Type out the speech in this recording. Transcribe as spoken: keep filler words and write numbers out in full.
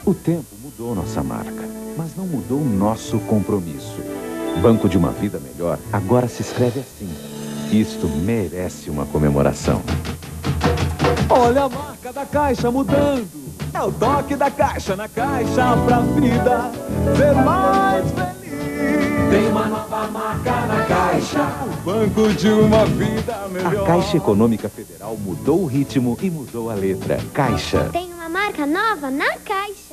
O tempo mudou nossa marca, mas não mudou o nosso compromisso. Banco de uma Vida Melhor agora se escreve assim. Isto merece uma comemoração. Olha a marca da Caixa mudando. É o toque da Caixa na Caixa pra vida ser mais feliz. Tem uma nova marca na Caixa, o banco de uma vida melhor. A Caixa Econômica Federal mudou o ritmo e mudou a letra. Caixa. Tem uma marca nova na Caixa.